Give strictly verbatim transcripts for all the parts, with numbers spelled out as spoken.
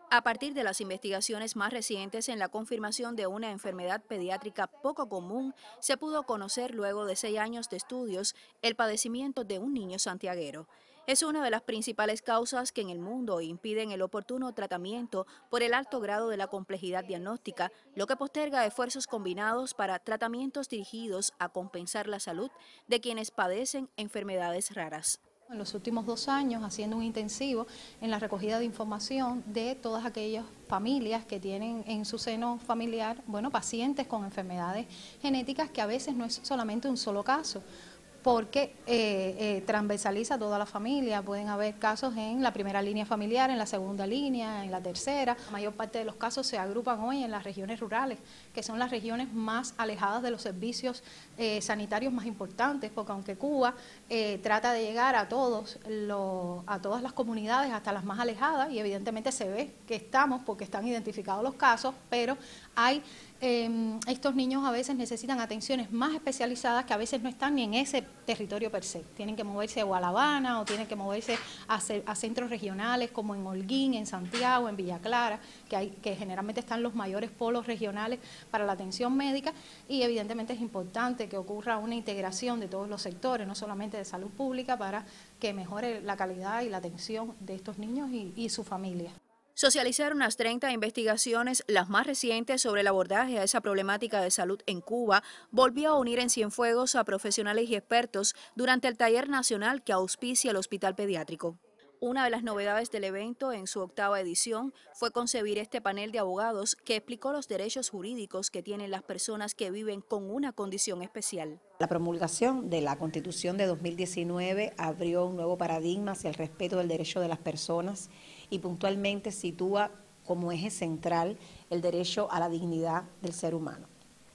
A partir de las investigaciones más recientes en la confirmación de una enfermedad pediátrica poco común, se pudo conocer luego de seis años de estudios el padecimiento de un niño santiaguero. Es una de las principales causas que en el mundo impiden el oportuno tratamiento por el alto grado de la complejidad diagnóstica, lo que posterga esfuerzos combinados para tratamientos dirigidos a compensar la salud de quienes padecen enfermedades raras. En los últimos dos años haciendo un intensivo en la recogida de información de todas aquellas familias que tienen en su seno familiar, bueno, pacientes con enfermedades genéticas que a veces no es solamente un solo caso, porque eh, eh, transversaliza toda la familia. Pueden haber casos en la primera línea familiar, en la segunda línea, en la tercera. La mayor parte de los casos se agrupan hoy en las regiones rurales, que son las regiones más alejadas de los servicios eh, sanitarios más importantes, porque aunque Cuba eh, trata de llegar a todos los, a todas las comunidades, hasta las más alejadas, y evidentemente se ve que estamos porque están identificados los casos, pero hay Eh, estos niños a veces necesitan atenciones más especializadas que a veces no están ni en ese territorio per se. Tienen que moverse o a La Habana o tienen que moverse a, a centros regionales como en Holguín, en Santiago, en Villa Clara, que, hay, que generalmente están los mayores polos regionales para la atención médica, y evidentemente es importante que ocurra una integración de todos los sectores, no solamente de salud pública, para que mejore la calidad y la atención de estos niños y, y su familia. Socializar unas treinta investigaciones, las más recientes sobre el abordaje a esa problemática de salud en Cuba, volvió a unir en Cienfuegos a profesionales y expertos durante el taller nacional que auspicia el Hospital Pediátrico. Una de las novedades del evento en su octava edición fue concebir este panel de abogados que explicó los derechos jurídicos que tienen las personas que viven con una condición especial. La promulgación de la Constitución de dos mil diecinueve abrió un nuevo paradigma hacia el respeto del derecho de las personas y puntualmente sitúa como eje central el derecho a la dignidad del ser humano.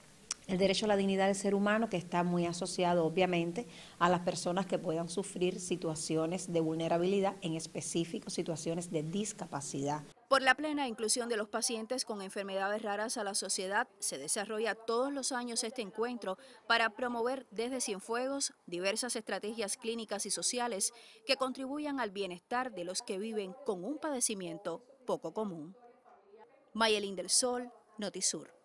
El derecho a la dignidad del ser humano, que está muy asociado obviamente a las personas que puedan sufrir situaciones de vulnerabilidad, en específico situaciones de discapacidad. Por la plena inclusión de los pacientes con enfermedades raras a la sociedad, se desarrolla todos los años este encuentro para promover desde Cienfuegos diversas estrategias clínicas y sociales que contribuyan al bienestar de los que viven con un padecimiento poco común. Mayelín del Sol, Notisur.